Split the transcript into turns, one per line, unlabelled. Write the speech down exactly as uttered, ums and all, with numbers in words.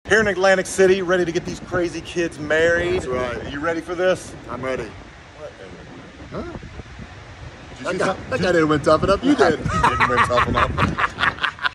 Here in Atlantic City, ready to get these crazy kids married.
That's right.
Are you ready for this?
I'm ready.
Huh?
That guy, that guy didn't win tough enough. You did.
Didn't win tough enough.